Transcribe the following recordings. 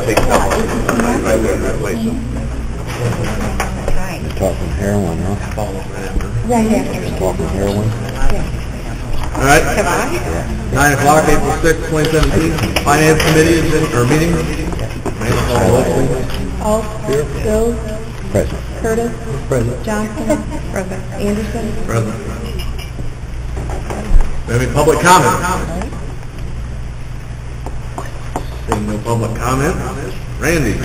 take stuff right there in that place. You're talking heroin, huh? Right after. You're talking heroin? All right. Have I? 9 o'clock, April 6, 2017. Finance Committee meeting. All. Bill. Present. Curtis. Present. Johnson. Present. Anderson. Present. Any public comment? Seeing no public comment. Randy.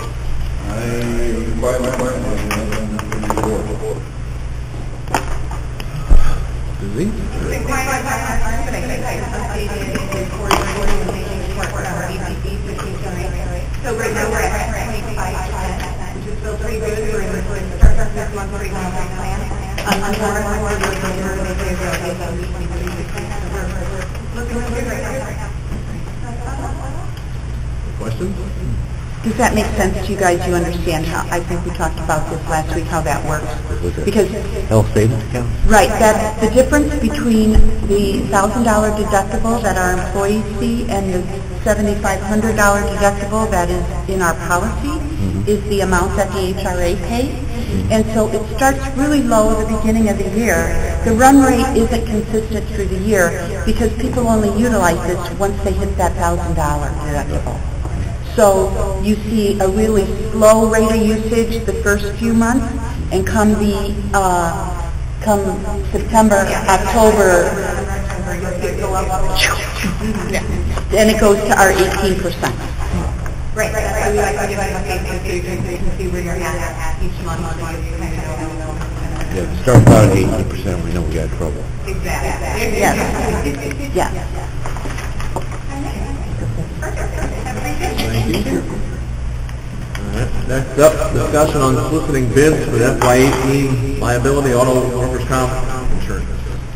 Susie? So right now we're at 25%, which is still pretty good. We're in the first month plan. Questions? Does that make sense to you guys? You understand how, I think we talked about this last week, how that works? Because, Health savings account? right, that's the difference between the $1,000 deductible that our employees see and the $7,500 deductible that is in our policy is the amount that the HRA pays. And so it starts really low at the beginning of the year. The run rate isn't consistent through the year because people only utilize this once they hit that $1,000 deductible. So you see a really slow rate of usage the first few months, and come September, October, then it goes to our 18%. Right, that's why we like to give an update so you can see where you're at each month. Yeah, start about at 18%, we know we got trouble. Exactly. Yes. Yes. Thank you. All right. Next up, discussion on soliciting bids for the FY18 liability auto workers' comp insurance.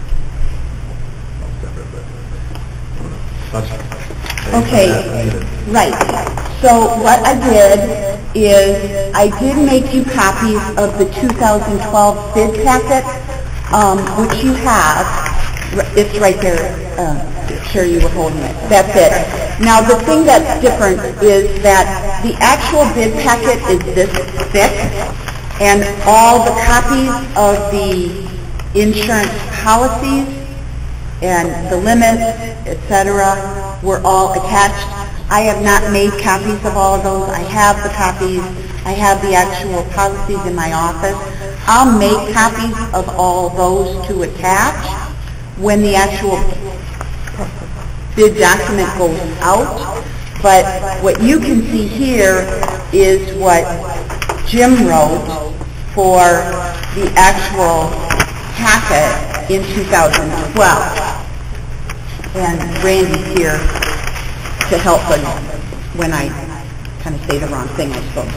Okay, right. So what I did is I did make you copies of the 2012 bid packet, which you have. It's right there. Sure, you were holding it. That's it. Now, the thing that's different is that the actual bid packet is this thick, and all the copies of the insurance policies and the limits, etc., were all attached. I have not made copies of all of those. I have the copies. I have the actual policies in my office. I'll make copies of all those to attach when the actual bid document goes out. But what you can see here is what Jim wrote for the actual packet in 2012. And Randy's here to help us when I kind of say the wrong thing, I suppose.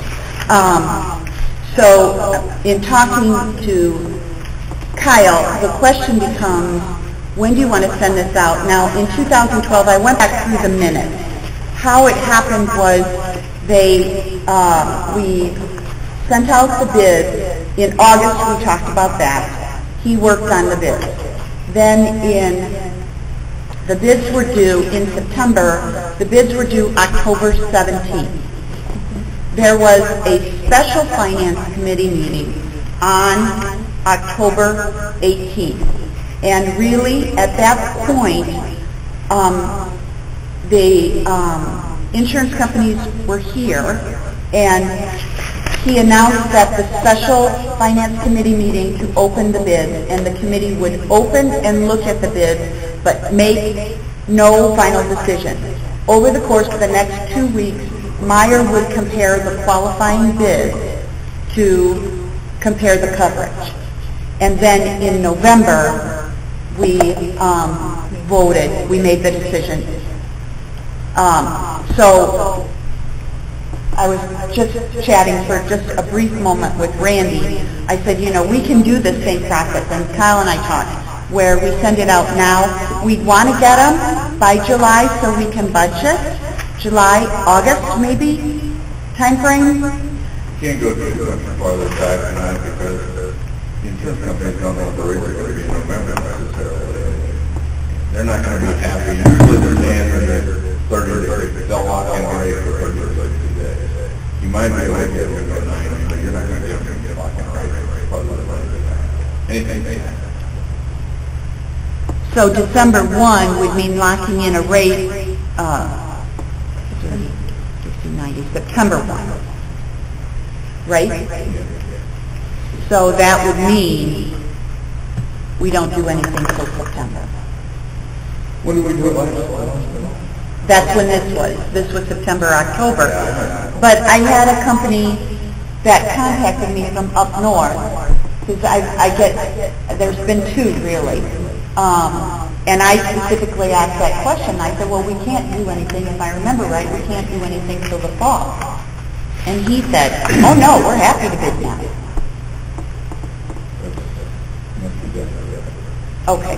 So in talking to Kyle, the question becomes, when do you want to send this out? Now, in 2012, I went back through the minutes. How it happened was we sent out the bid. In August, we talked about that. He worked on the bids. Then the bids were due in September. The bids were due October 17th. There was a special finance committee meeting on October 18th. And really, at that point, the insurance companies were here, and he announced that the special finance committee meeting to open the bids, and the committee would open and look at the bids, but make no final decision. Over the course of the next 2 weeks, Meyer would compare the qualifying bids to compare the coverage. And then in November, we voted, we made the decision. So I was just chatting for just a brief moment with Randy. I said, you know, we can do the same process, and Kyle and I talked, where we send it out now. We'd want to get them by July so we can budget. July, August, maybe, time frame? You can't go too much farther back than that because the insurance companies don't know the rates are going to be in November necessarily. They're not going to be happy. Usually they're saying that 30 days. They'll lock in the rate for 30 days. You might be able to get them to 9, but you're not going to get them to get locked in right, probably anything. So December 1 would mean locking in a rate, 30, 60, 90, September 1, right? So that would mean we don't do anything till September. When did we do it last? That's when this was. This was September, October. But I had a company that contacted me from up north, because I get, there's been two really. And I specifically asked that question. I said, well, we can't do anything, if I remember right, we can't do anything till the fall. And he said, oh no, we're happy to bid now. Okay.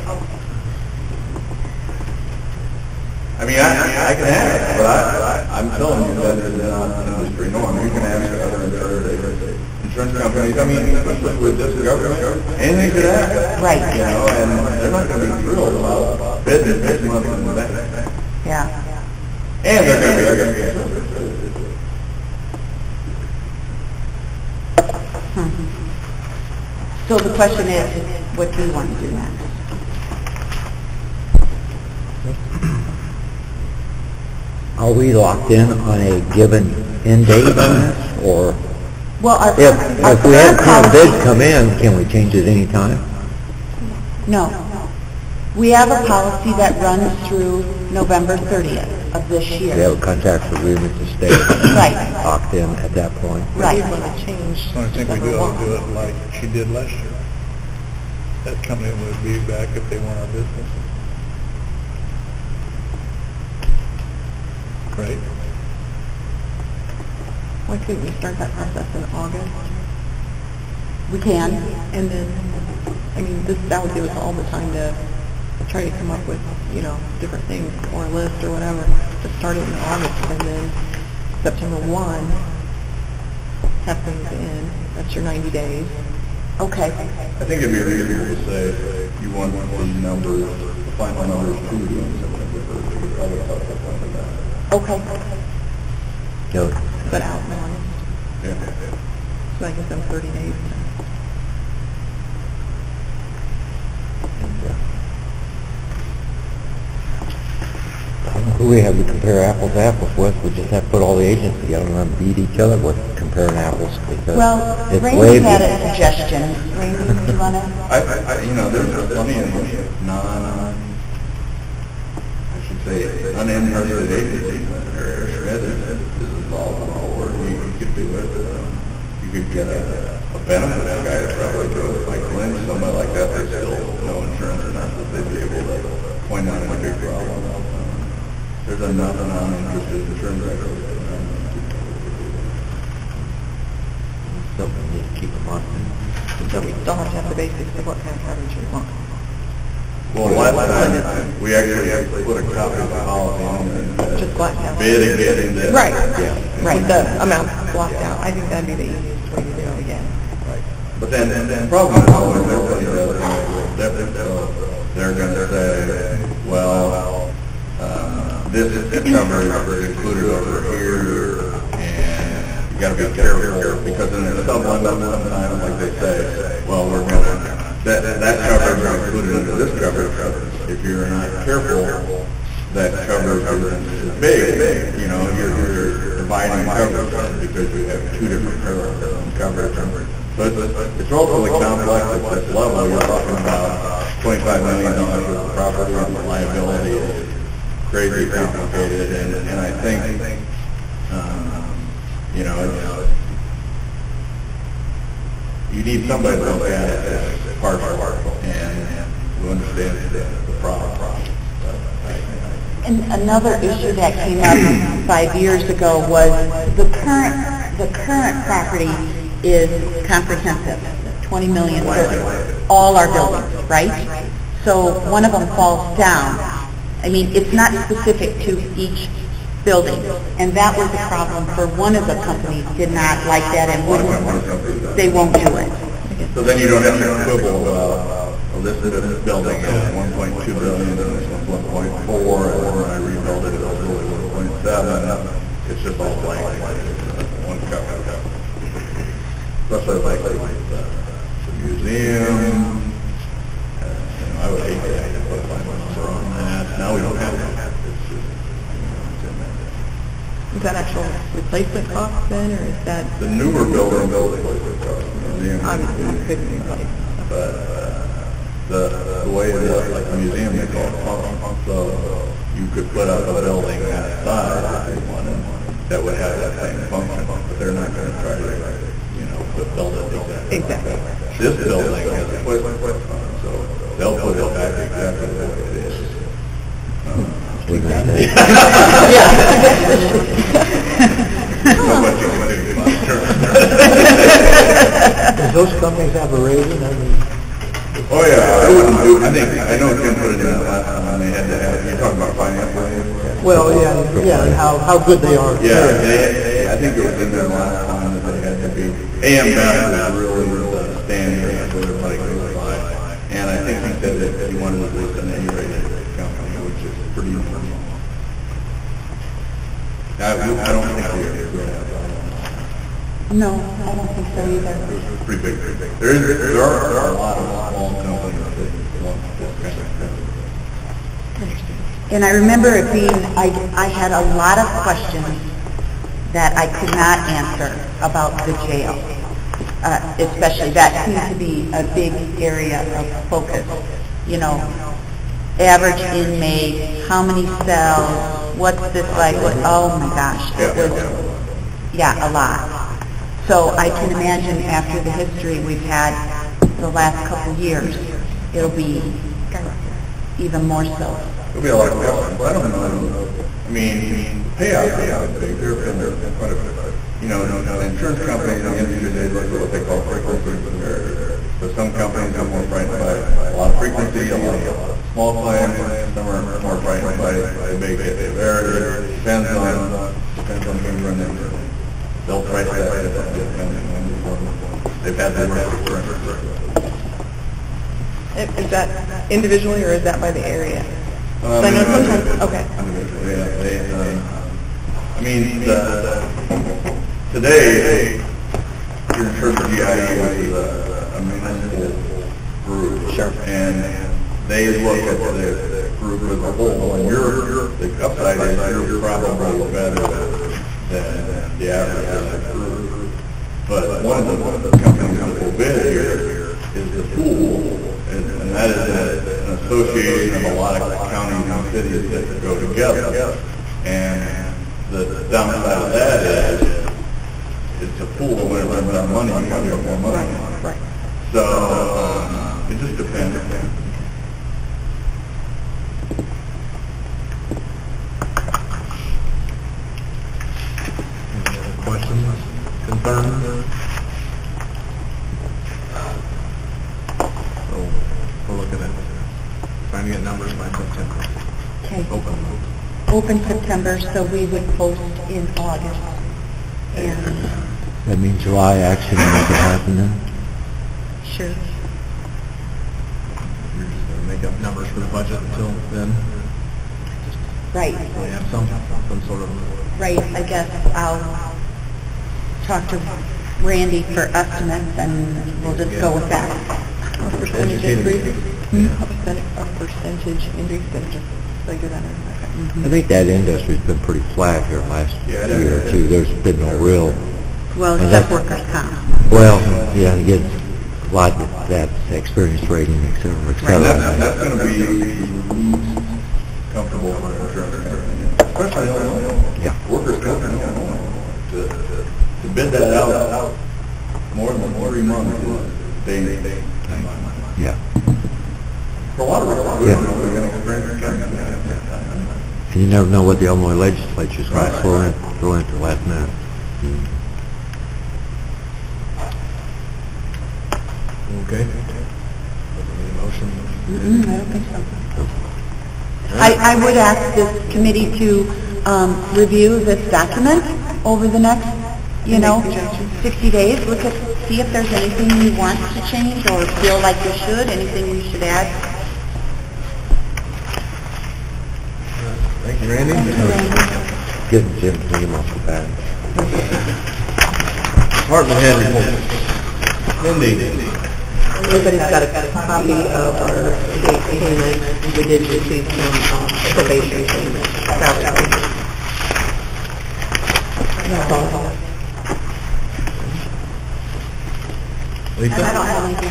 I mean, I can ask, but I'm telling you that it's not industry norm. You can ask other insurance companies. I mean, especially with this government, anything could happen. Right. You know, and they're not going to be thrilled about bidding this month and that. Yeah. And they're going to be So the question is, what do you want to do next? Are we locked in on a given end date on this, or Well, our if we have current bids policy- come in, can we change it any time? No. We have a policy that runs through November 30th of this We year. have a contractual agreement to stay Right. locked in at that point. Right. I think we ought to do it like she did last year. That company would be back if they want our business. Right? Why couldn't we start that process in August? We can. And then, I mean, that would give us all the time to try to come up with, different things, or a list or whatever, to start it in August, and then September 1, have things in. That's your 90 days. Okay. I think it'd be easier to say you want the numbers, the final numbers to be on September 1st. I would have something like that. Okay. So, But out in August. Yeah. So that gives them 30 days. who we have to compare apples to apples with, we just have to put all the agents together and let them beat each other with comparing apples, because Well, it's Randy way had big. a suggestion. Randy, do you want to? There's plenty of I should say, uninterested agencies in that area. Shred is involved in all work. You could do it. You could get a benefit guy to probably do it, like Lynch, somebody like that. They still no insurance or not, that they'd be able to point out any big problem. There's enough non-interested insurance records. Something we need to keep in mind. So we still have to have the basics of what kind of coverage we want. Well, last time, we actually put a copy of the policy on and Just black out. bid and get Right. Yeah. Right, the amount blocked out. I think that'd be the easiest way to do it again. But then the problem is always everybody does it different, so they're going to say, well, this coverage is included over here, and you got to be careful, because in the sub-limit sometimes, like they say, well, we're going to, that coverage is included under this coverage. If you're not careful, that coverage is big, you're dividing coverage because you have two different coverage. So it's relatively complex at this level. You're talking about $25 million worth of property and the liability is crazy complicated, and I think, you need somebody to look at it as partial and who understands the problem. And another issue that came up 5 years ago was the current property is comprehensive, 20 million for all our buildings, right? So one of them falls down. I mean, it's not specific to each building, and that was a problem for one of the companies, did not like that and they won't do it. So then you don't have to quibble about, well, this building is 1.2 billion, and this one's 1.4, and when I rebuilt it, it was really 1.7. It's just all blank. One come cover. Especially like the museum. I would hate to have to put my number on that. Now we don't have that. Is that actual replacement cost then, or is that? The newer building replacement cost. Obviously, you couldn't replace. But the way like the museum they call it punk, so you could put up a building that size if you wanted that would have that same function, but they're not going to try to, build it exactly. This building has a replacement cost, so they'll put it back exactly the way it is. Does those companies have a rating? Oh yeah, I know Tim put it in that last time, and they had to have, you're talking about finance. Well, yeah, and how good they are. Yeah, I think it was in there last time that they had to be, AM Best was really the standard that everybody goes by. And I think he said that he wanted to list an A-rated company, which is pretty normal. I don't think we are going to have that. No, I don't think so either. It's pretty big. There are a lot of small companies that want this kind of thing. And I remember it being, I had a lot of questions that I could not answer about the jail. Especially, that seemed to be a big area of focus. Average inmate, how many cells, what's this like, oh my gosh, it was, a lot. So I can imagine after the history we've had the last couple of years, it'll be even more so. There'll be a lot of questions. I don't know. I mean, payouts are big. They're quite a bit. Insurance companies in the industry, they look at what they call frequency. So some companies are more frightened by a lot of frequency, a lot of small claims. Some are more frightened by the big severity. Depends on who you run into. They'll price that they've had that experience. Is that individually or is that by the area? I know sometimes, okay. Today, your insurance GIE is a municipal group. Sure. And they look at the group as a whole, and the upside is you're probably better than the average of the group. But one of the companies that will bid here is the pool, and that is an association of a lot of counties and cities that go together. And the downside of that is it's a pool when it runs out of money, you have more money. Right. So it just depends. Questions, concerns? So we're looking at trying to get numbers by September. Okay. Open September, so we would post in August. And That means July action will make it happen then? sure. You're just going to make up numbers for the budget until then? Right. So we have some sort of... Right, I guess I'll talk to Randy for estimates and we'll just go with that. A percentage increase? A percentage increase, then just figure that out. I think that industry's been pretty flat here last year or two. There's been no real... Well, And except that's- workers' comp. Well, yeah, you get a lot of that experience rating, et cetera, et cetera. That's going to be comfortable for insurance company, especially Illinois. Yeah. Workers' comp in Illinois. To bid that out more than 3 months is dangerous. Yeah. For a lot of reasons, Yeah. we're going to experience it. And you never know what the Illinois legislature's going to throw in at the last minute. Okay. Any motion? I don't think so. I would ask this committee to review this document over the next, 60 days. Look at, see if there's anything you want to change or feel like you should, anything we should add. Thank you, Randy. Give Jim off the bat. Department head report. Mindy. Everybody's got a copy of our date payment. We did receive some probation payment. That's all. Lisa? I don't have anything.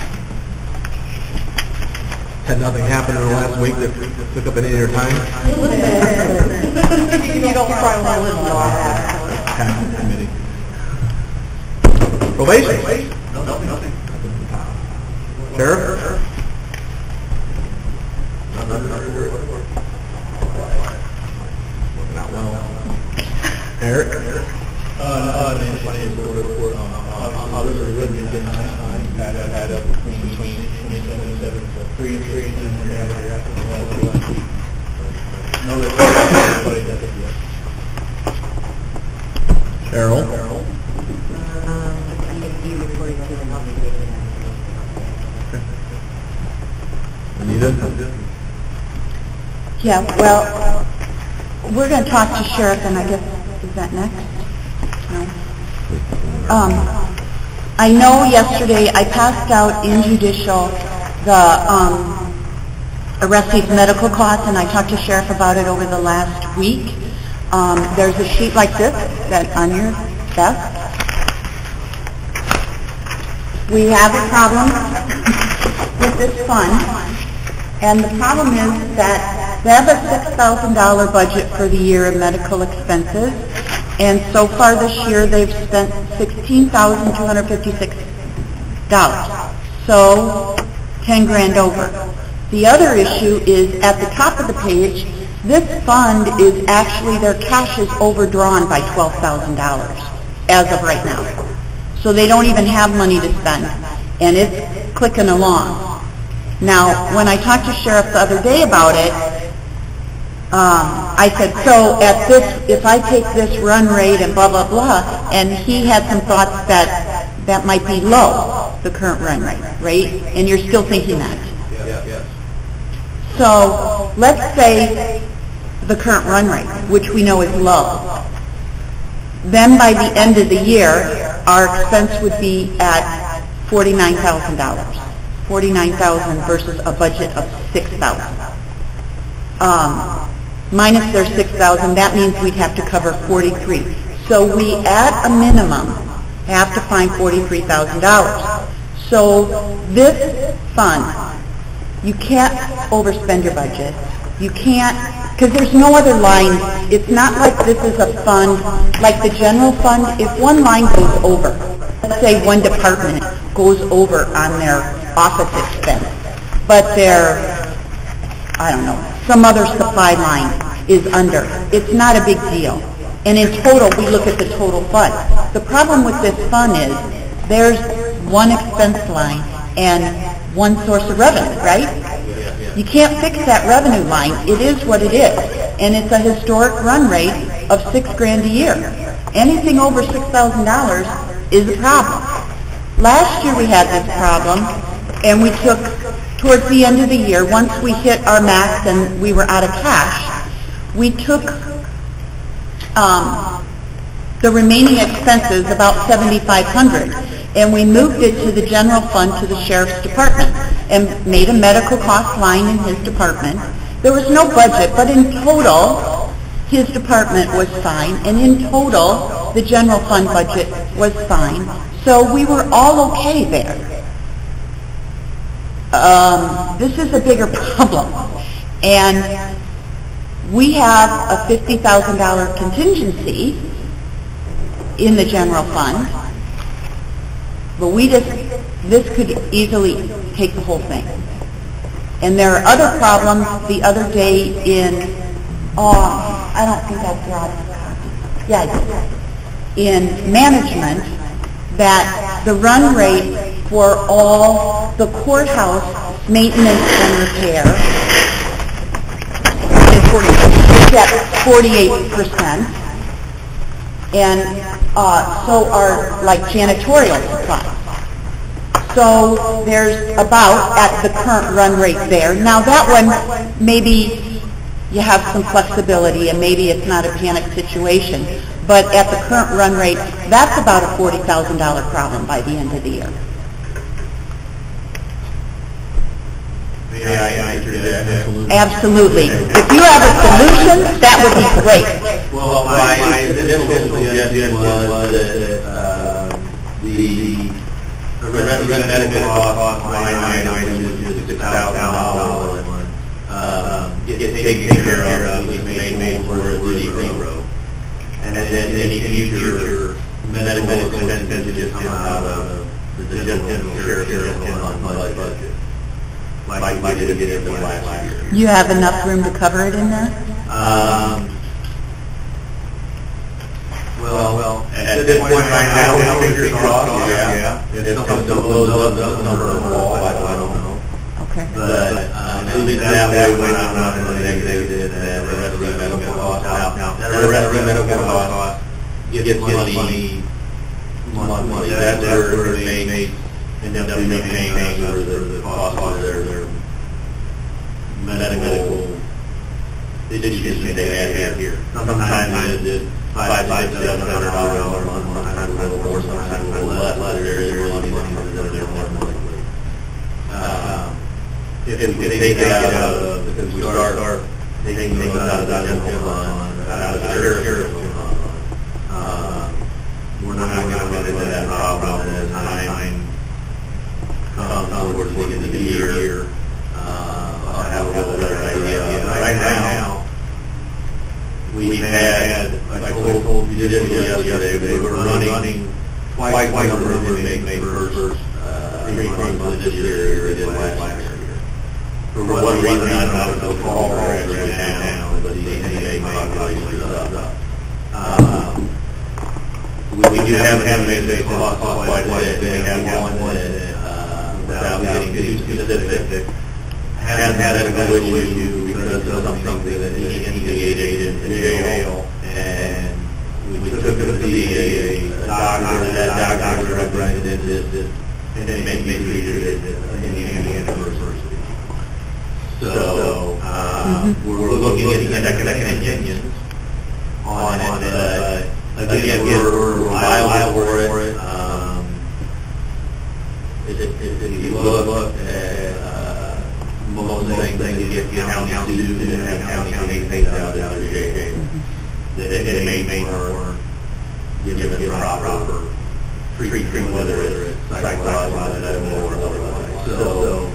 Had nothing happen in the last week that took up any of your time? You don't probably listen to all that. Tax committee. Probation? Nothing. Sheriff? Working out well. Eric? Others are really good nice. Add up between 27 and 7, so 3 and 3, and then they're after the no, that's everybody does it yet. Cheryl? Anita? Yeah, well, we're going to talk to Sheriff, and I guess, is that next? No? I know yesterday I passed out in judicial the arrestees' medical costs, and I talked to Sheriff about it over the last week. There's a sheet like this that on your desk. We have a problem with this fund, and the problem is that they have a $6,000 budget for the year in medical expenses, and so far this year they've spent $16,256. So 10 grand over. The other issue is at the top of the page, this fund is actually, their cash is overdrawn by $12,000 as of right now. So they don't even have money to spend, and it's clicking along. Now, when I talked to Sheriff the other day about it, I said, so at this, if I take this run rate and blah, blah, blah, and he had some thoughts that that might be low, the current run rate, right? And you're still thinking that. Yes. So let's say the current run rate, which we know is low. Then by the end of the year, our expense would be at $49,000. $49,000 versus a budget of $6,000. Minus their $6,000, that means we'd have to cover $43,000. So we, at a minimum, have to find $43,000. So this fund, you can't overspend your budget. You can't, because there's no other line. It's not like this is a fund, like the general fund. If one line goes over, let's say one department goes over on their office expense, but their, I don't know, some other supply line is under. It's not a big deal. And in total, we look at the total fund. The problem with this fund is there's one expense line and one source of revenue, right? You can't fix that revenue line. It is what it is. And it's a historic run rate of $6,000 a year. Anything over $6,000 is a problem. Last year we had this problem, and we took, towards the end of the year, once we hit our max and we were out of cash, we took the remaining expenses, about $7,500, and we moved it to the general fund to the sheriff's department and made a medical cost line in his department. There was no budget, but in total, his department was fine, and in total, the general fund budget was fine. So we were all okay there. This is a bigger problem, and we have a $50,000 contingency in the general fund, but this could easily take the whole thing. And there are other problems. The other day I don't think I brought a copy. Yeah, I did. In management, that the run rate for all the courthouse maintenance and repair is at 48%. And so are like janitorial supplies. So there's about at the current run rate there. Now that one, maybe you have some flexibility, and maybe it's not a panic situation. But at the current run rate, that's about a $40,000 problem by the end of the year. May I answer that? Absolutely. If you have a solution, that would be great. Well, my initial suggestion was that the medical cost line item is just $6,000. Get taken care of, we made for the zero. And then any future medical expenses just come out of the general sheriff's fund budget. Like we did in the last year. You have enough room to cover it in there? Well, at this point right now, we don't figure crossed, yeah. If something blows up, the number of the wall, I don't know. Okay. But at least that way, when I'm not in the negative, that the rest of the medical costs out. Now, the rest of the medical costs gets money. That's where they may end up paying for the cost of their medical issues they have here. Sometimes it's $500, $700 a month, sometimes a little more, sometimes a little less. There is money there more monthly. If we take it out of, because we start taking things out of the general fund, out of the sheriff's fund, we're not going to run into that problem as time comes towards the end of the year. I'll have a little better idea. Right now, we've had, I told you yesterday, we were running twice the number of inmates first 3 months this year as we did last year. For what reason, I don't know if the call rates are down, but the inmate population is up. We do have an inmate cost quite a bit. We have one that, without getting too specific, has had a medical issue because of something that he instigated in jail, and we took him to see a doctor. That doctor recommended this inmate be treated at Indiana University. So, we're looking at second opinions on it, again, we're liable for it. If you look at most things that get county sued and have county pays out of their jail, that it may or given proper treatment, whether it's psychological, medical, or otherwise. So,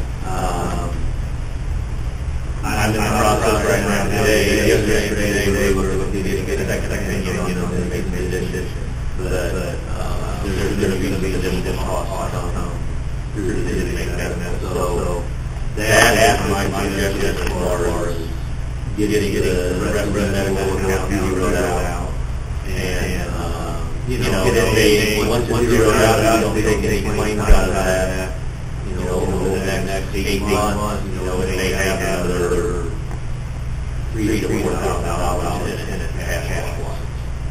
I'm in the process right now today, yesterday, they were looking to get a second opinion on the make the decision. But there's going to be additional costs through the inmate benefit. So that is my suggestion as far as getting the rest of the medical account zeroed out. And, get paid. Once it's zeroed out, you don't take any claims out of that. Over the next 8 months, it may have another $3,000 to $4,000 in it cash wise.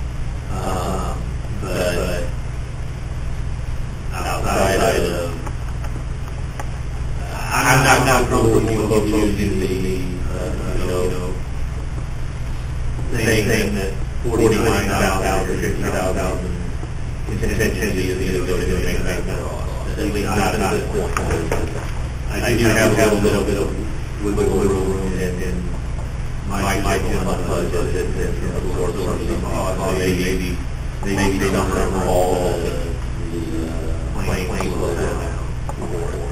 But outside of, I'm not comfortable using the saying that 49,000 or 50,000 contingency is going to make that cost. At least not at this point. I do have a little bit of wiggle room in my fund budget that absorbs some costs. Maybe some of all the claims will have.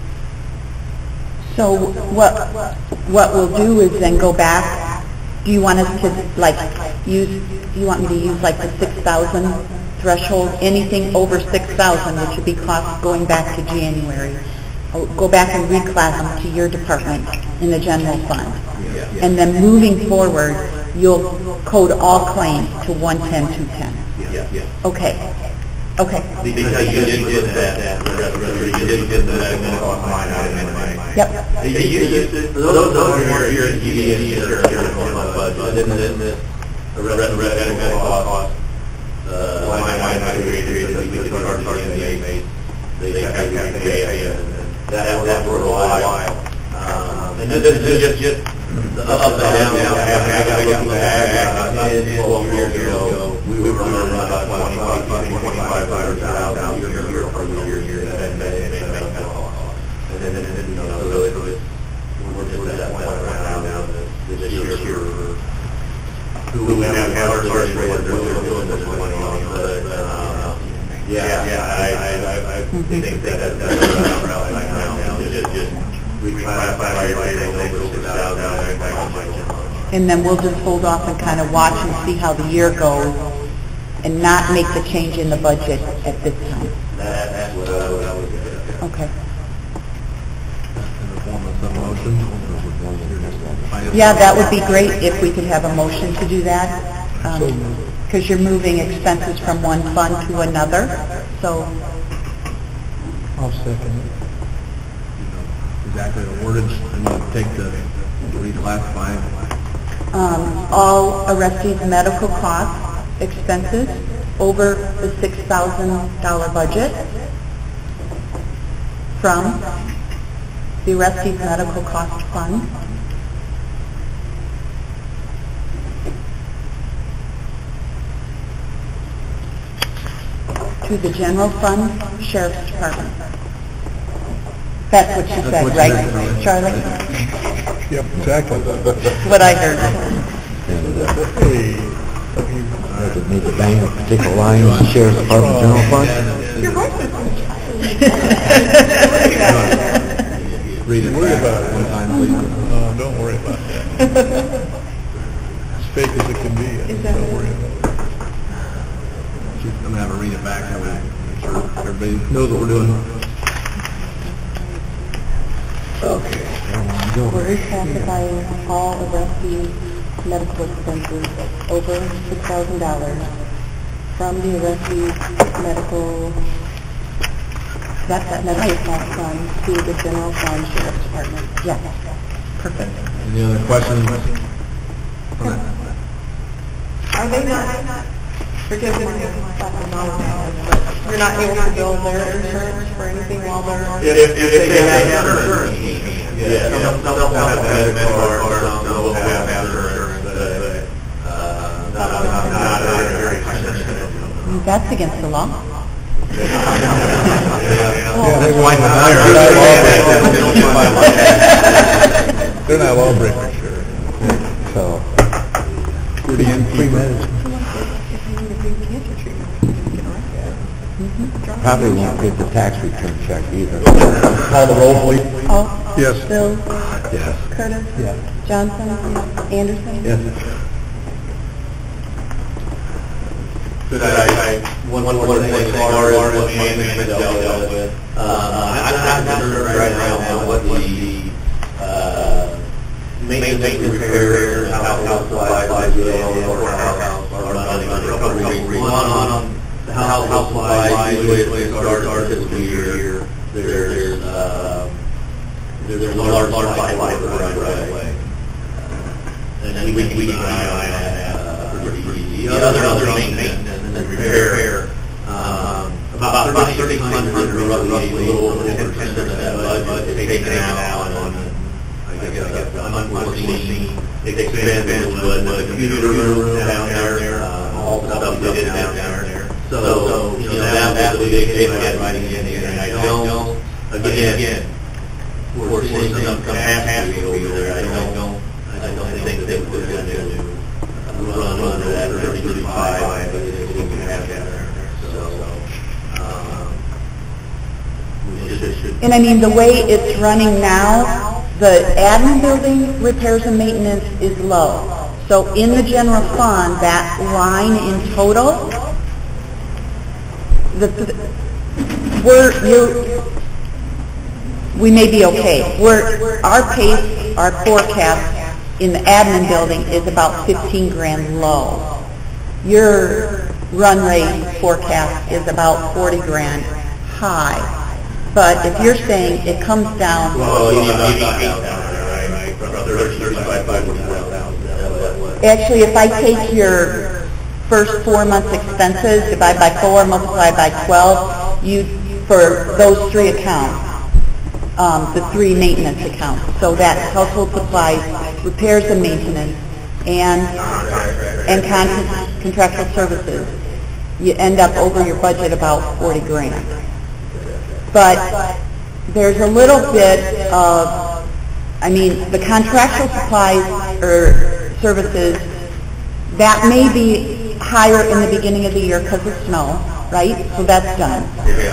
So what we'll do is then go back. Do you want us to do you want me to use like the 6,000 threshold? Anything over 6,000, which would be costs going back to January. Go back and reclass them to your department in the general fund. And then moving forward, you'll code all claims to 110, 210. Okay. Because you didn't get that, you didn't get the medical cost line item anyway. Yep. For those who are here at UDC that are here on my budget, didn't this medical cost line item created that we could charge the inmates, they have to pay, and that for a while. And this is just the up and down, I got looking back, 10, 12 years ago, we were running about 25,000 a year for the years, and then, you know, so we're just at that point around now, this year, who we have our first rate, they're doing this money on, but, I think that's around right now, just reclassify everything over 6,000, And then we'll just hold off and kind of watch and see how the year goes and not make the change in the budget at this time. that's what I would do. Okay. In the form of some motion? Yeah, that would be great if we could have a motion to do that, because you're moving expenses from one fund to another, so, I'll second it. Exactly the wordage, and we'll take the reclassify. all arrestees' medical costs, expenses over the $6,000 budget from the arrestees' medical cost fund to the general fund, sheriff's department. That's what you said, what you right, said. Charlie? Yep, exactly. What I heard. Does it need to bang a particular line in the sheriff's department general fund? Read it back one time, please. Don't worry about that. As fake as it can be, don't worry about it. I'm gonna have her read it back, that way make sure everybody knows what we're doing. Okay. We're reclassifying all arrestees' medical expenses over $6,000 from the arrestees' medical, that's that medical cost fund to the general fund, sheriff's department. Yes. Perfect. Any other questions on that? Are they not, forgive me, but you're not able to bill their insurance for anything while they're... If they have insurance, some will have medical or some will have insurance, but not very expensive. That's against the law. They're not lawbreakers, sure. So, Pre-medicine. probably won't get the tax return check either. Call the roll, please. Oh, Yes. Bill, Yes. Curtis, Yes. Johnson, Anderson. Yes. One more thing, as far as what management dealt with, I'm not sure right now what the maintenance repairs, house supplies, or courthouse are running under a couple of reasons. One, on the house supplies, usually it starts our fiscal year, there's a large pipe right away. And we keep an eye on that pretty easy. The other maintenance and repair, about 3,600, roughly, a little over 10% of that budget is taken out on, I guess, unforeseen expenses, but the computer room down there, all the stuff we did down there. So, you know, that was a big hit writing in, and I don't, again, we're seeing some capacity over there. I don't think that we're going to run under that 35, but it's going to have that there. So, we should. And I mean, the way it's running now, the admin building repairs and maintenance is low. So in the general fund, that line in total, we may be okay. Our pace, our forecast in the admin building is about 15 grand low. Your run rate forecast is about 40 grand high. But if you're saying it comes down... Well, you need right? From 35, 40,000. Actually, if I take your first 4 months expenses, divide by 4, multiply by 12, for those three accounts, the 3 maintenance accounts. So that's household supplies, repairs and maintenance, and contractual services. You end up over your budget about 40 grand. But there's a little bit of, I mean, the contractual supplies or services, that may be higher in the beginning of the year because of snow, right? So that's done.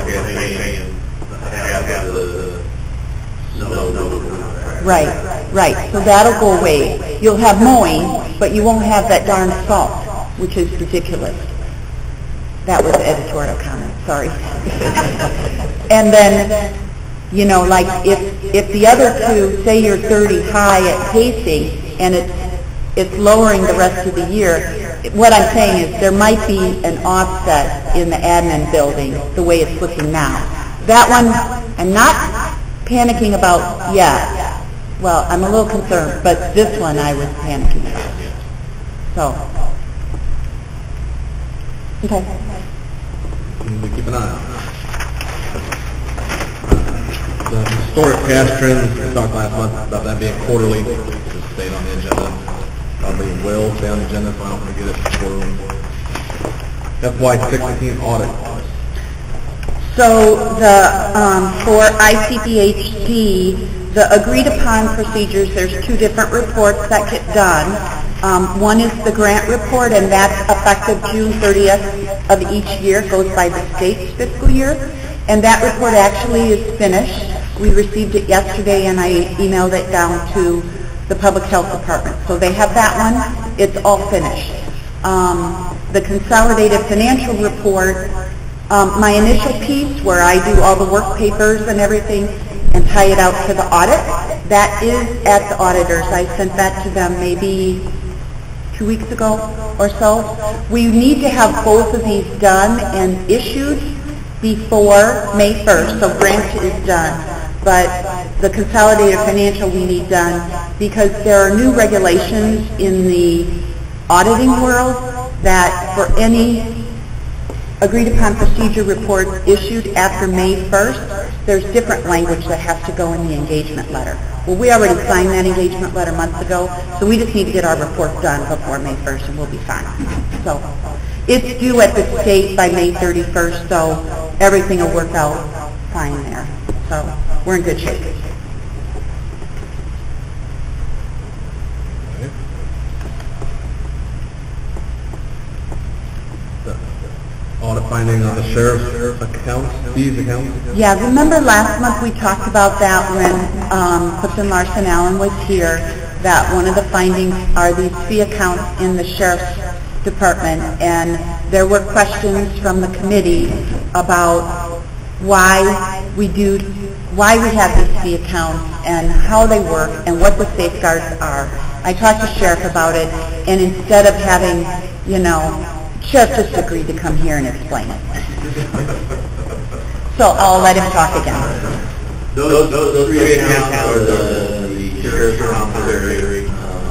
Right. So that'll go away. You'll have mowing, but you won't have that darn salt, which is ridiculous. That was the editorial comment, sorry. And then, you know, like if the other two, say you're 30 high at pacing and it's lowering the rest of the year, what I'm saying is there might be an offset in the admin building the way it's looking now. That one, I'm not panicking about yet. Well, I'm a little concerned, but this one I was panicking about. So, okay. We keep an eye on. The historic cash trends, we talked last month about that being quarterly, just stayed on the agenda. Probably will stay on the agenda, so I don't forget it quarterly. FY16 audit. So for ICPHD, the agreed upon procedures, there's 2 different reports that get done. One is the grant report, and that's effective June 30th of each year, goes by the state's fiscal year. And that report actually is finished. We received it yesterday, and I emailed it down to the Public Health Department. So they have that one. It's all finished. The consolidated financial report, my initial piece where I do all the work papers and everything and tie it out to the audit, that is at the auditors. I sent that to them maybe 2 weeks ago or so. We need to have both of these done and issued before May 1st, so grant is done. But the consolidated financial we need done because there are new regulations in the auditing world that for any agreed upon procedure report issued after May 1st, there's different language that has to go in the engagement letter. Well, we already signed that engagement letter months ago, so we just need to get our report done before May 1st and we'll be fine. So it's due at the state by May 31st, so everything will work out fine there. So we're in good shape. Audit finding on the sheriff's accounts, fees accounts? Yeah, remember last month we talked about that when Clifton Larson Allen was here, that one of the findings are these fee accounts in the sheriff's department, and there were questions from the committee about why we have these fee accounts and how they work and what the safeguards are. I talked to Sheriff about it, and instead of having, you know, Sheriff just agreed to come here and explain it. So I'll let him talk again. Those 3 accounts are the sheriff's commissary,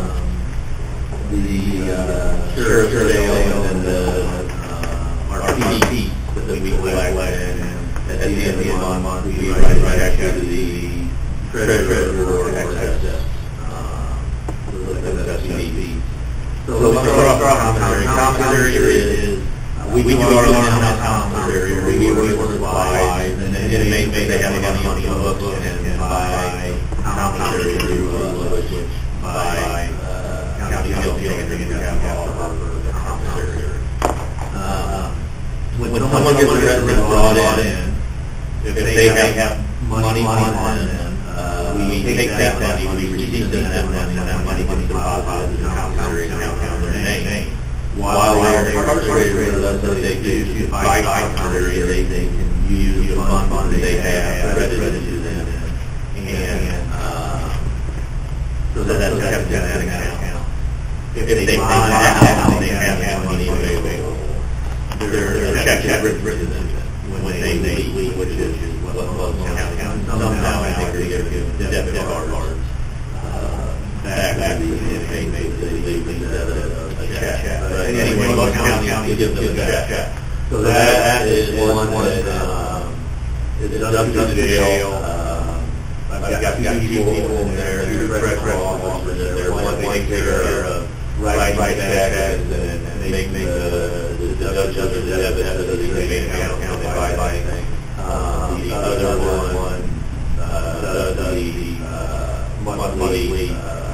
the sheriff's sale, and our PDP that we collect, and at the end of the month, we write back to the treasurer or excess. That's PDP. So let's start off commissary is, we do our own commissary, we order supplies, and then they have money on the books and buy commissary through which buy county health and the commissary. When someone gets a resident brought in, if they have money on them, we take that money, we receive that money, and that money gets deposited in the commissary account in their name. While they're incarcerated with us, they do buy commissary, they can use the fund that they have credited to them, and so that's kept in that account. If they find out they have money available, their check is written to them when they leave, which is what most counties. Somehow I think they give debit cards back to the inmate, they leave a check. But anyway, most counties give them a check. So that is one that is up to the jail. I've got two people in there, two treasurer officers in there, one take care of write taxes and make the judge of the debit of the main account by thing. The other one does the monthly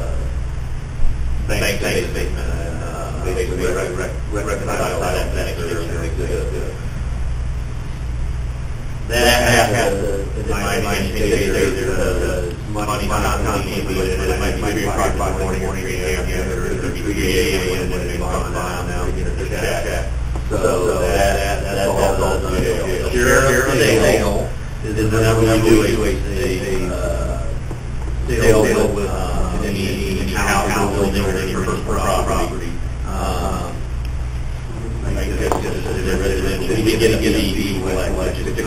bank statement and basically reconcile that extra. That happens, in my opinion, there's money not coming in, but it might be approximately morning 3 a.m. or it could be 3 a.m. when they've gone now to get a check. So that's all done. Share of sale is whenever we do a sale with any house, building, or any property. We get like $600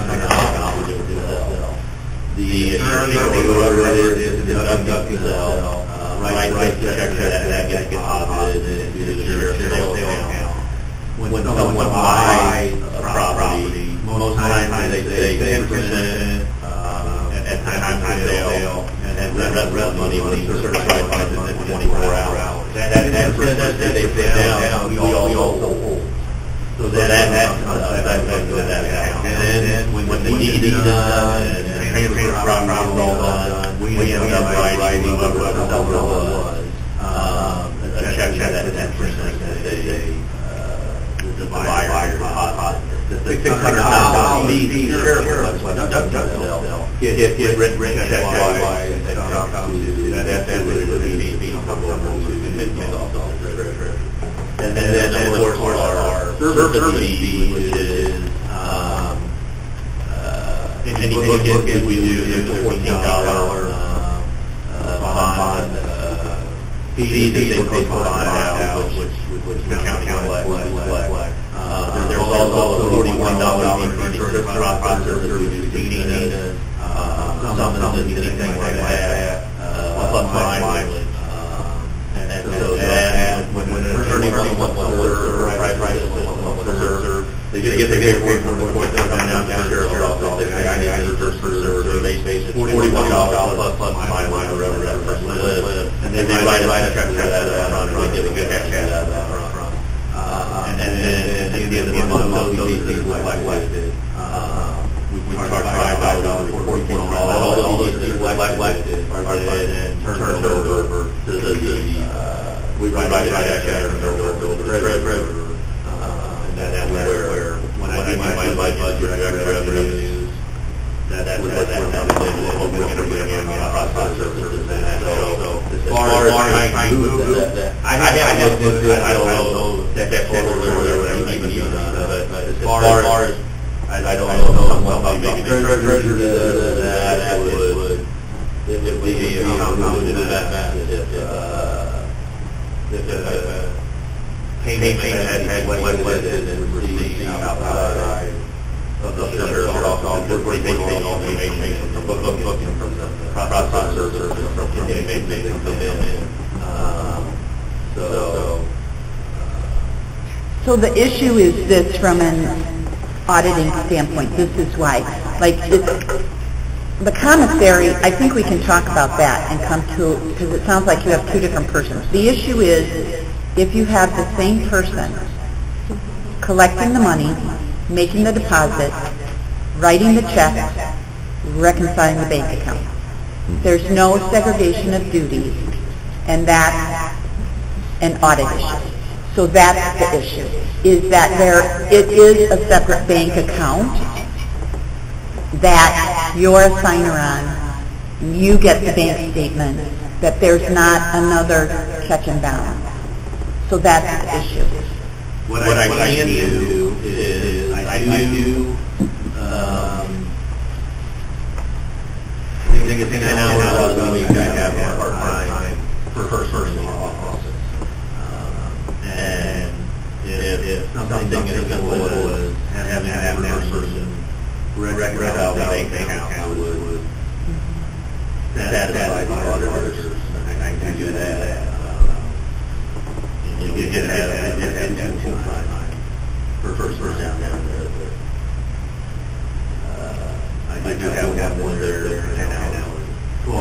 the attorney or whoever it is conduct the sale, write the check that gets deposited into the sheriff's sale account. When someone buys a property, most times they say 10% at time of sale, and the rest money is certified within 24 hours. That 10% they pay down, we also hold. So that goes that account. And then when the deed is done and transfer property is all done, we end up writing whoever the seller was a check that 10% that the buyer deposited. The $600 fee sheriff was deducted sale. Get written check wise and come to that would be and then of course our service fee, which is any book we do, the $14 bond fee that they put bond out, which the county collect. There's also a $41 fee for certified service fee, something like that, plus mileage. And so that, when an attorney wants to serve, they get the paperwork from the court, they'll come down to the sheriff's office, they say, I need to serve, base $41 plus mileage, or whatever that person lives, and then they write a check for that up front, and they get a good cash out of that up front. And then at the end of the month, those things like did. We charge $5 for all those things like did are then turned over to the we write a check over to the treasurer, and that's where when I do my budget revenues, that's what we're going to bring in process services and that. So as far as trying to move that, I haven't looked into it. I don't know that whatever even but as far as I don't know something maybe treasurer does that would it would be included in that if payment had what it and received outside of the sheriff's office, we're taking all the information from booking from the processor from the inmate come in. So the issue is this from an auditing standpoint. This is why, like the commissary, I think we can talk about that and come to, because it sounds like you have two different persons. The issue is if you have the same person collecting the money, making the deposit, writing the check, reconciling the bank account. There's no segregation of duties, and that's an audit issue. So that's the issue, is that it is a separate bank account that you're a signer on, you get the bank statement, that there's not another check and balance. So that's the issue. What I can do is I do I think it's an hour a week I have part-time for person in the office. And if something as simple as having that person reconcile the bank account would satisfy the auditors, I can do that. You get that full-time for first person down there. I do have one there 10 hours, 12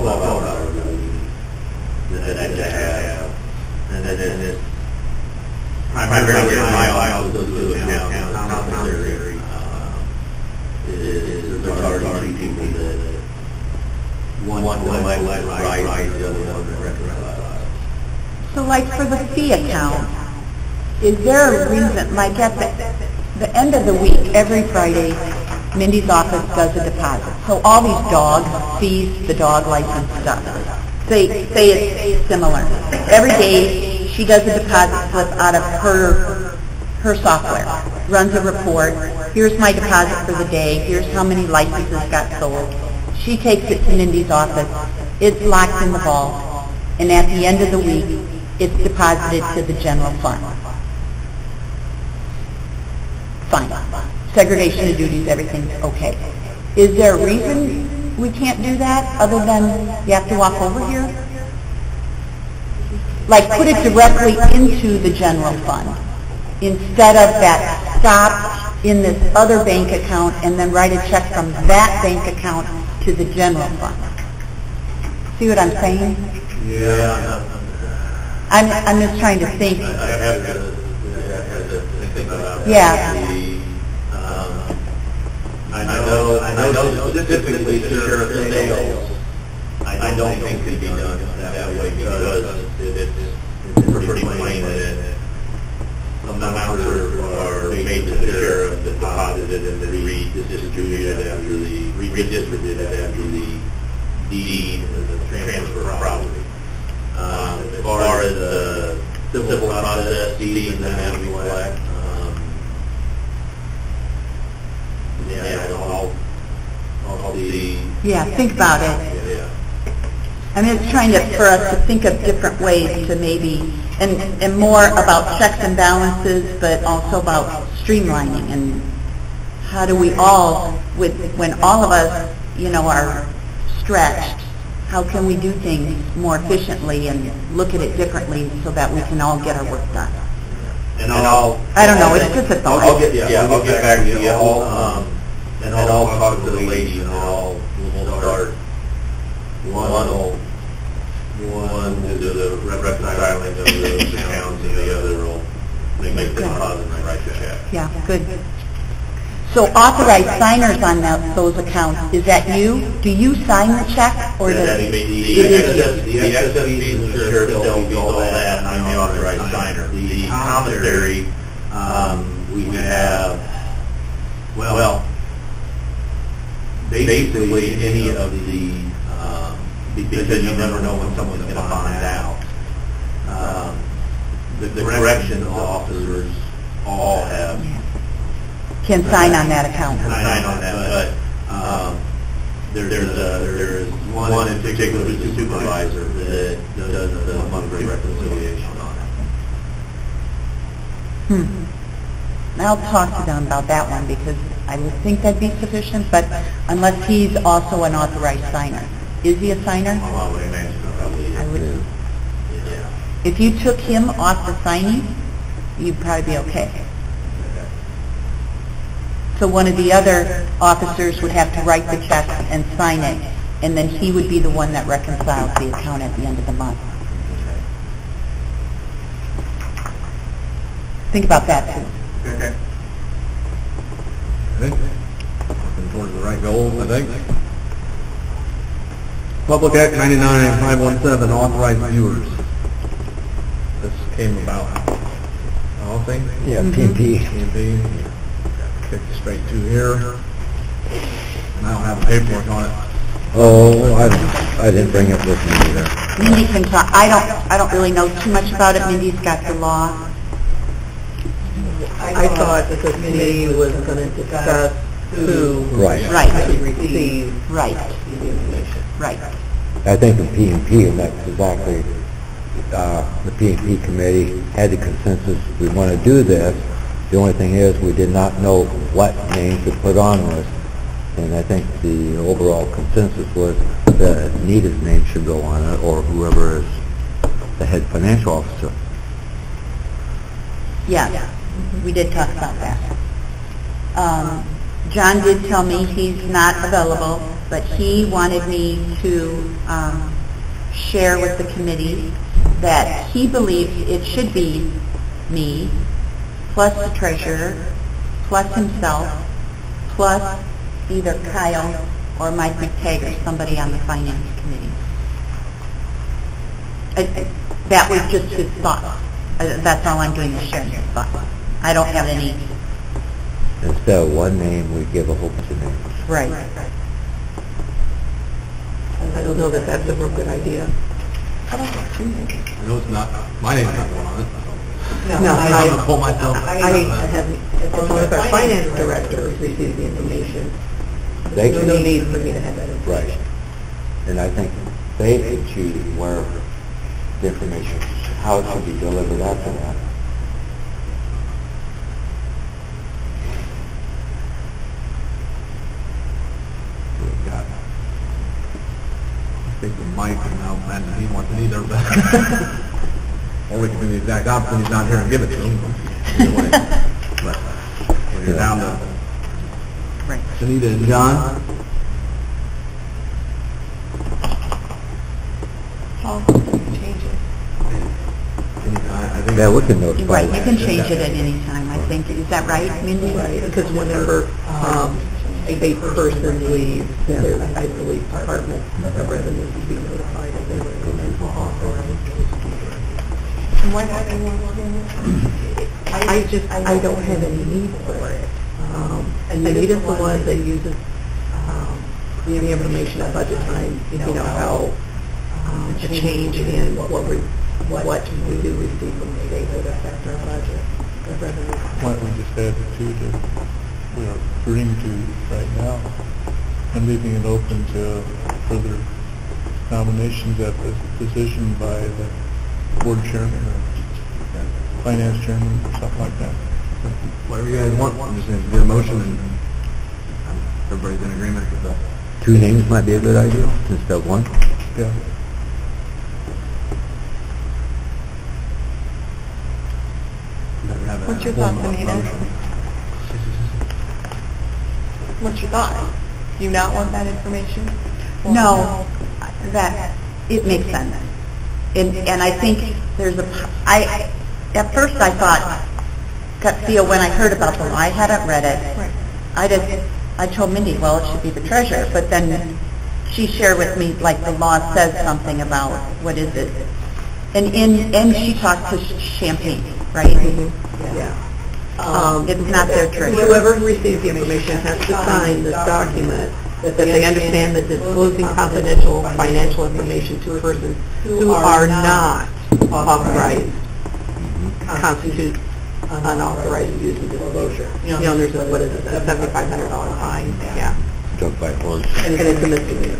like for the fee account, is there a reason, like at the end of the week, every Friday, Mindy's office does a deposit. So all these dog fees, the dog license stuff, say it's similar. Every day, she does a deposit slip out of her software, runs a report. Here's my deposit for the day. Here's how many licenses got sold. She takes it to Mindy's office. It's locked in the vault, and at the end of the week, it's deposited to the general fund. Fine. Segregation of duties, everything's okay. Is there a reason we can't do that, other than you have to walk over here? Like, put it directly into the general fund, instead of that stop in this other bank account and then write a check from that bank account to the general fund. See what I'm saying? Yeah. I'm just trying to think. I have to think about that. Yeah. I know specifically the sheriff sales, I don't think could be done that way because it's pretty plain that some amounts are made to the sheriff, deposited and then redistributed after the deed and the transfer of property. As far as the civil process, deeds and that we collect, all the... Yeah, think about it. Yeah. I mean, it's trying for us to think of different ways to maybe, and more about checks and balances, but also about streamlining and how do we all, when all of us, are stretched, how can we do things more efficiently and look at it differently so that we can all get our work done? And I don't know, it's just a thought. I'll get back to you all, and I'll talk to the lady, and we'll start one to do the reconciling of the accounts, and the other will make the deposit and write the check. Yeah, good. So authorized signers on those accounts, is that you? Do you sign the check, or does it is you? The excess fees and the sheriff still do all that, and I'm the authorized signer. The commissary, we have, well, basically any of the, because you never know when someone's going to find out. The corrections officers all have Can sign on that account. sign on that, but there's one in particular, who's the supervisor, that does the monthly reconciliation on it. I'll talk to them about that one because I would think that'd be sufficient, but unless he's also an authorized signer. Is he a signer? I would imagine probably. I would. Yeah. If you took him off the signing, you'd probably be okay. So one of the other officers would have to write the check and sign it, and then he would be the one that reconciles the account at the end of the month. Think about that too. Okay. Working towards the right goal, I think. Public Act 99-517, authorized viewers. This came about, I think. Yeah, P&P. P&P. Kick it straight to here. And I don't have the paperwork on it. Oh, I didn't bring it with me either. Mindy can talk. I don't really know too much about it. Mindy's got the law. I thought that the committee was going to discuss who Right. Right. received Right. Right. I think the P&P, and that's exactly, the P&P committee had the consensus, we want to do this. The only thing is, we did not know what names to put on this. And I think the overall consensus was that Anita's name should go on it, or whoever is the head financial officer. Yeah, we did talk about that. John did tell me he's not available, but he wanted me to share with the committee that he believes it should be me, plus the treasurer, plus himself, plus either Kyle or Mike McTaggart, somebody on the finance committee. That was just his thought. That's all I'm doing is sharing his thought. I don't have any... Instead of one name, we give a whole bunch of names. Right. I don't know that that's a real good idea. I know it's not, my name's not going on it. No, I'm gonna pull myself. I haven't, as long as our finance director receives the information, They there's can- no need for me to have that Right. information. And I think they can choose where the information, how it should be delivered after that. We've got, I think with Mike and now Brandon, he wants it either, but, or we can do the exact opposite, he's not here and give it to him. Either way. But when you're down to Right. Sunita and John, I'll change it. I think. Yeah, we can notify. Right, you can change it at any time, I think. Is that right, Mindy? Right, because whenever a person leaves, then I believe Department of Revenue would be notified if they were going to authorize. I don't have any need for it. Anita's the one that uses the information at budget time, you know, how a change in what we do receive from the state would affect our budget, the revenue. Why don't we just add the two that we are agreeing to right now and leaving it open to further nominations at the position by the board chairman or finance chairman or something like that. Whatever you guys want, I'm just going to get a motion and everybody's in agreement with that. Two names might be a good idea instead of one. Yeah. What's your thoughts, Anita? What's your thought? Do you not want that information? No, that, it makes sense. And I think there's at first I thought, gut feel when I heard about the law, I hadn't read it. Right. I told Mindy, well, it should be the treasurer, but then she shared with me, like, the law says something about, what is it? And she talked to Champagne, right? Yeah. It's not their treasurer. Whoever receives the information has to sign this document that they understand that disclosing confidential financial information to persons who are not authorized constitutes unauthorized use and disclosure. You know, there's a, what is it, a $7,500 fine, yeah. Drug by horse. And it's a misdemeanor.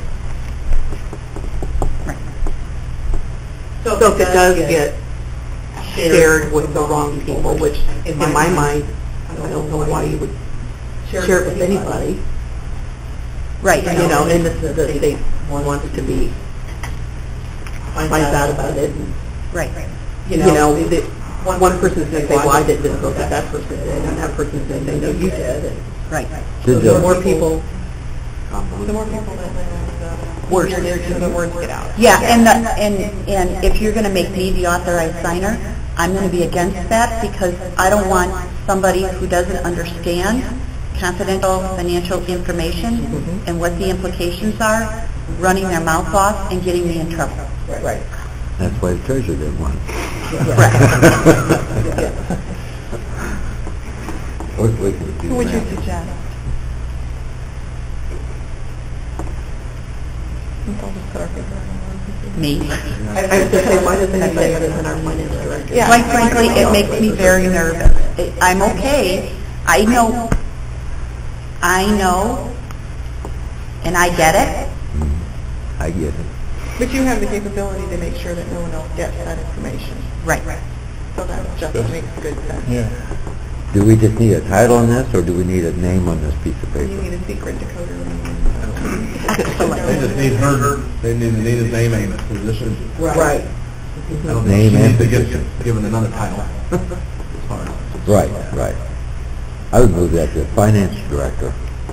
So if it does get shared with the wrong people, which in my mind, I don't know why you would share it with anybody. Right. You know, and the state wants to be, finds out about it. And, Right. you know, one person's going to say, well, I didn't disclose it, that person did, and that person's going to say, no, you did. And Right. so the more people, Words. the words get out. Yeah, and if you're going to make me the authorized signer, I'm going to be against that because I don't want somebody who doesn't understand confidential financial information and what the implications are, running their mouth off and getting me in trouble. Right. That's why the treasurer didn't want it. We can do Who would you that. suggest? I'll just put our finger on Me. I was going to say, why doesn't anybody other than our finance director? Quite frankly, it makes me very nervous. I'm okay. I know, and I get it. I get it. But you have the capability to make sure that no one else gets that information. Right. So that just makes good sense. Yeah. Do we just need a title on this, or do we need a name on this piece of You paper? need a secret decoder. They just need they need Anita's name and position. Right. I don't Name think and she needs to position. get given another title. As far as- Right. I would move that the finance director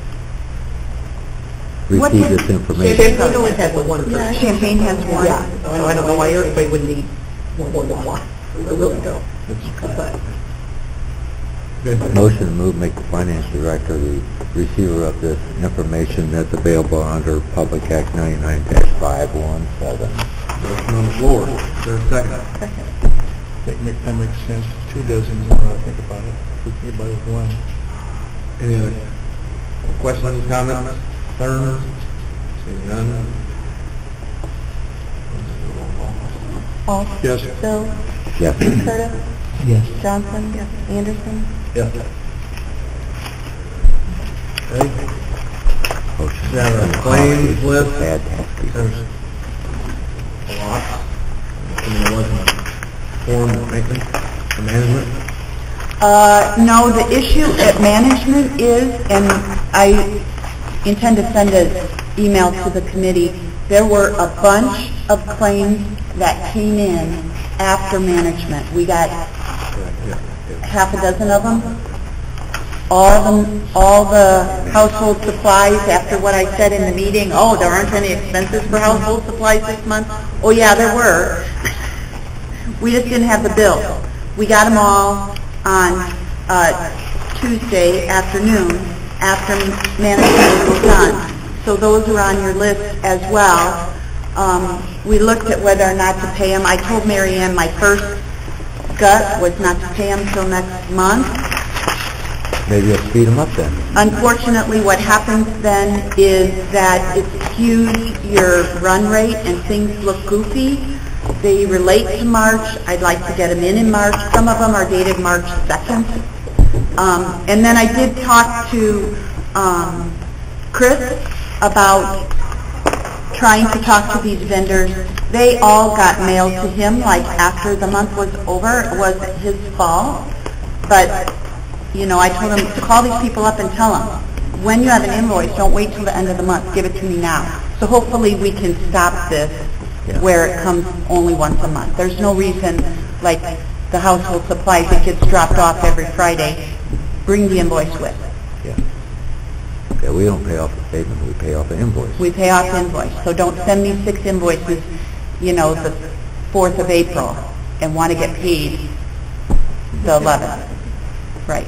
What receive did- this information. Champagne only has one person. Champagne has one. Yeah, so I don't know why everybody would need more than one. I really don't. But Good. Motion to move, make the finance director the receiver of this information that's available under Public Act 99-517. Motion on the floor. Is there a second? That makes sense. Two dozen more, I think about it. If we can get by with one. Any other questions, comments, concerns? Seeing none? Paul? Yes. Bill? Yes. Curtis? Yes. Johnson? Yes. Anderson? Yes. Okay. Motion. We have a claims list. Bad tax There's people. a lot. There wasn't a form of maintenance or management. No, the issue at management is, and I intend to send an email to the committee, there were a bunch of claims that came in after management. We got half a dozen of them. All the household supplies, after what I said in the meeting, oh, there aren't any expenses for household supplies this month. Oh yeah, there were. We just didn't have the bills. We got them all on Tuesday afternoon after management was done. So those are on your list as well. We looked at whether or not to pay them. I told Mary Ann my first gut was not to pay them till next month. Maybe you'll speed them up then. Unfortunately, what happens then is that it skews your run rate and things look goofy. They relate to March. I'd like to get them in March. Some of them are dated March 2nd. And then I did talk to Chris about trying to talk to these vendors. They all got mailed to him like after the month was over. It wasn't his fault. But, you know, I told him to call these people up and tell them, when you have an invoice, don't wait till the end of the month. Give it to me now. So hopefully we can stop this where it comes only once a month. There's no reason, like the household supplies, it gets dropped off every Friday. Bring the invoice with. Yeah. Okay, we don't pay off the statement, we pay off the invoice. We pay off invoice. So don't send me 6 invoices, you know, the 4th of April and want to get paid the 11th. Right.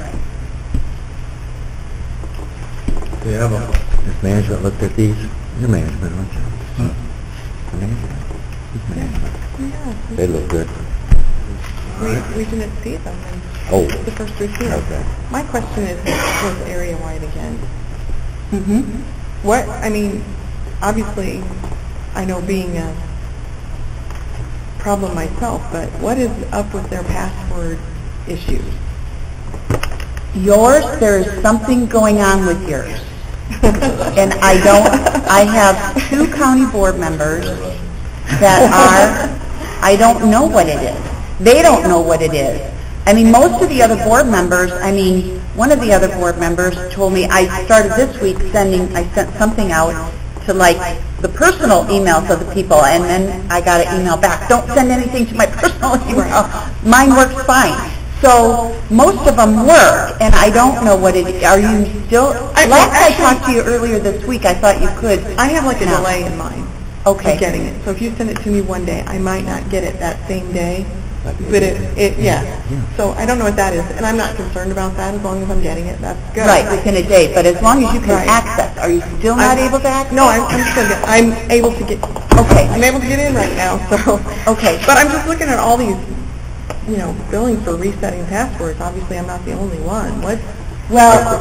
Do you have a, Has management looked at these? Your management, aren't you? Management. Who's management? Yeah. They look good. We didn't see them in Oh, the first review. okay. My question is, was area-wide again? Mm-hmm. What, I mean, obviously, I know being a problem myself, but what is up with their password issues? Yours, there is something going on with yours. And I have 2 county board members that I don't know what it is. They don't know what it is. I mean, most of the other board members, one of the other board members told me, I started this week I sent something out to like the personal emails of the people, and then I got an email back, don't send anything to my personal email. Mine works fine. So most of them work, and I don't know what it is. Are you still, last I talked to you earlier this week, I thought you could. I have like a now. delay in mine. Okay. Of getting it. So if you send it to me one day, I might not get it that same day. But yeah. So I don't know what that is, and I'm not concerned about that as long as I'm getting it. That's good. Right, within a day, but as long as you can Right. access, are you still not able to access? No, I'm able to get. Okay. I'm able to get in right now. So. Okay. But I'm just looking at all these, billing for resetting passwords. Obviously, I'm not the only one. What? Well,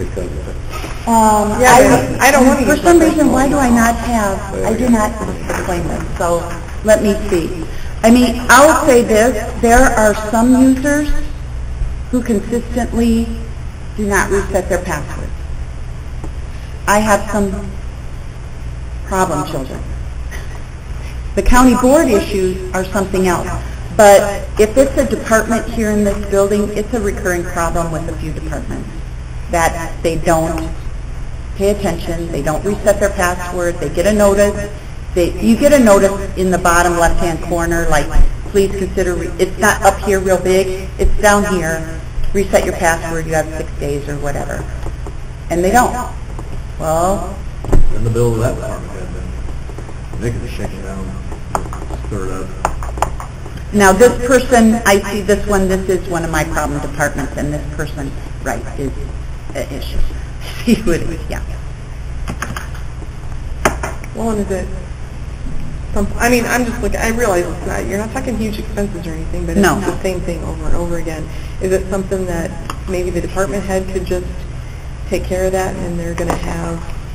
I don't want to for use some my reason, why do I personal not have, I do not claim this, so let me see. I will say this, there are some users who consistently do not reset their passwords. I have some problem children. The county board issues are something else. But if it's a department here in this building, it's a recurring problem with a few departments, that they don't pay attention, they don't reset their password, they get a notice. You get a notice in the bottom left-hand corner, like, please consider, it's not up here real big, it's down here, reset your password, you have 6 days or whatever. And they don't. Well, in the bill of that department, then they can shake it down, stir it up. now this person, I see this is one of my problem departments, and this person, right, is an issue. See what it is, yeah. Well, and is it I mean, I'm just looking, I realize it's not, you're not talking huge expenses or anything, but it's No. the same thing over and over again. Is it something that maybe the department head could just take care of that, and they're gonna have,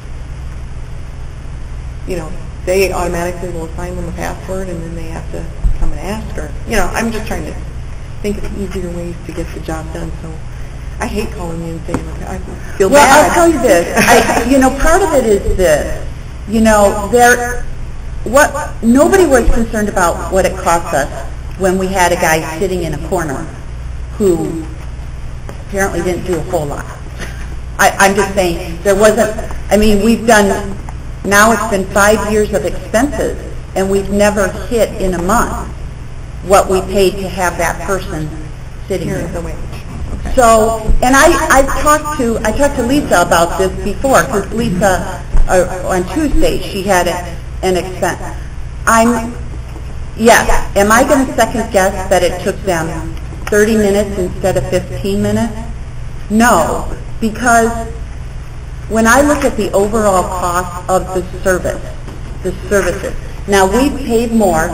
you know, they automatically will assign them a password, and then they have to come and ask, or, you know, I'm just trying to think of easier ways to get the job done, so I hate calling you and saying, like, I feel Well, bad. I'll tell you this, you know, part of it is this, you know, nobody was concerned about what it cost us when we had a guy sitting in a corner who apparently didn't do a whole lot. I'm just saying, there wasn't, I mean, we've done, now it's been 5 years of expenses, and we've never hit in a month what we paid to have that person sitting Here here. is the wage. Okay. So, and I talked to Lisa about this before, because Lisa, on Tuesday, she had an expense. Yes, am I going to second guess that it took them 30 minutes instead of 15 minutes? No, because when I look at the overall cost of the services, now we've paid more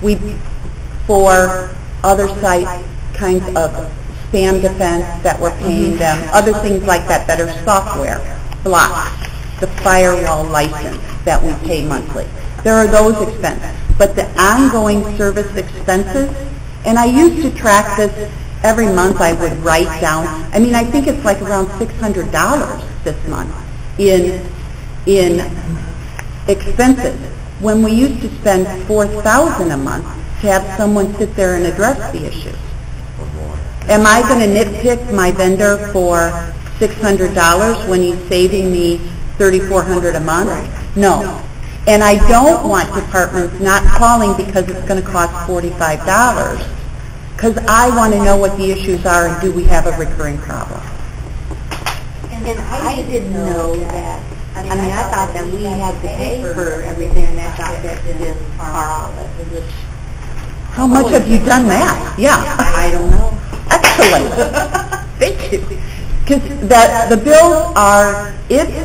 for other site kinds of spam defense that we're paying them, other things like that that are software, blocks, the firewall license that we pay monthly. There are those expenses. But the ongoing service expenses, and I used to track this every month, I would write down, I mean, I think it's like around $600 this month in expenses, when we used to spend $4,000 a month to have someone sit there and address the issues. Am I going to nitpick my vendor for $600 when he's saving me $3,400 a month? No. And I don't want departments not calling because it's going to cost $45, because I want to know what the issues are and do we have a recurring problem. And I didn't know that. I mean, I thought that we had to pay for everything, and I thought that in our office. How much have you done that? Yeah. I don't know. Excellent. Thank you. Because the bills are, it's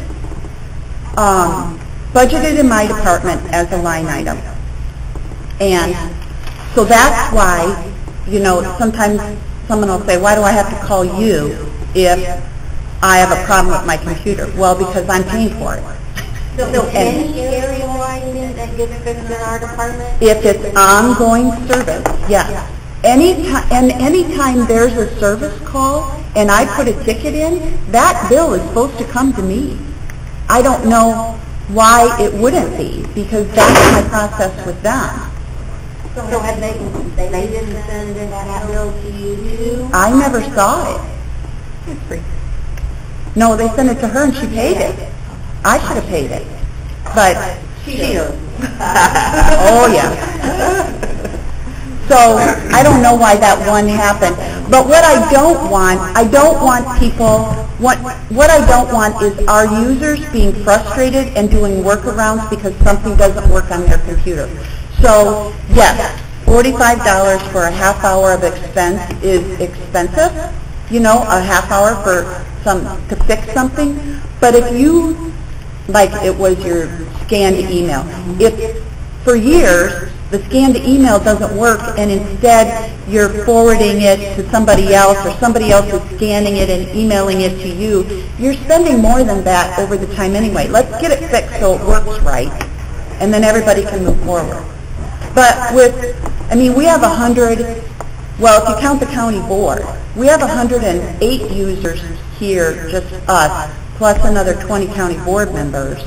budgeted in my department as a line item. And so that's why, you know, sometimes someone will say, why do I have to call you if I have a problem with my computer? Well, because I'm paying for it. So any area-wide thing that gets fixed in our department? If it's ongoing service, yes. Anytime there's a service call and I put a ticket in, that bill is supposed to come to me. I don't know why it wouldn't be, because that's my process with them. So have they didn't send that bill to you too? I never saw it. It's free. No, they sent it to her and she paid it. I should have paid it. But She does. oh, yeah. So I don't know why that one happened. But what I don't want people, what I don't want is our users being frustrated and doing workarounds because something doesn't work on their computer. So yes, $45 for a half hour of expense is expensive, you know, a half hour to fix something. But if you, like it was your scanned email, if for years the scanned email doesn't work and instead you're forwarding it to somebody else or somebody else is scanning it and emailing it to you, you're spending more than that over the time anyway. Let's get it fixed so it works right, and then everybody can move forward. But we have 100, well, if you count the county board, we have 108 users here, just us, plus another 20 county board members.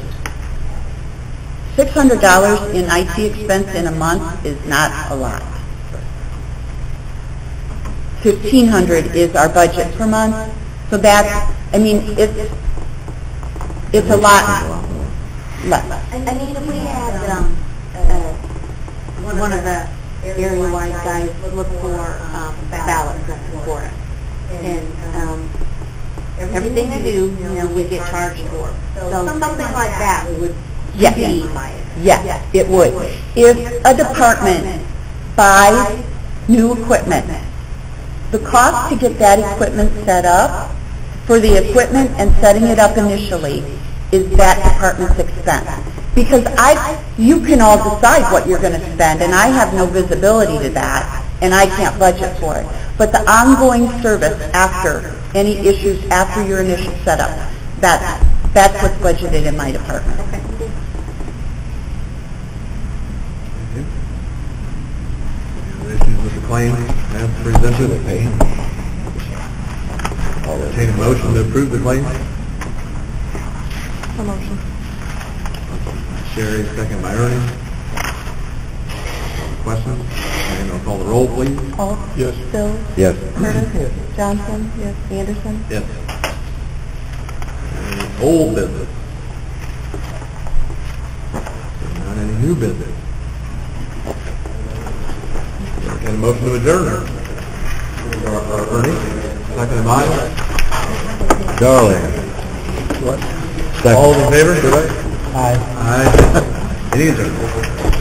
$600 in IT expense in a month is not a lot. $1,500 is our budget per month, so that's, it's a lot less. I mean, if we had one of the area-wide guys look for ballots for us, and everything they do, we get charged for. So something like that would be my... Yes, it would. If a department buys new equipment, the cost to get that equipment set up, for the equipment and setting it up initially, is that department's expense. Because you can all decide what you're going to spend, and I have no visibility to that, and I can't budget for it. But the ongoing service after any issues, after your initial setup, that's what's budgeted in my department. Any issues with the claims as presented? I'll entertain a motion to approve the claims. A motion. Sherry, second by Ernie. Questions? And I'll call the roll, please. Paul? Yes. Bill? Yes. Curtis? Johnson? Yes. Anderson? Yes. Any old business? Not any new business? Entertain a motion to adjourn. Ernie, second by Darling. All in favor? Aye. Aye. Any adjourned?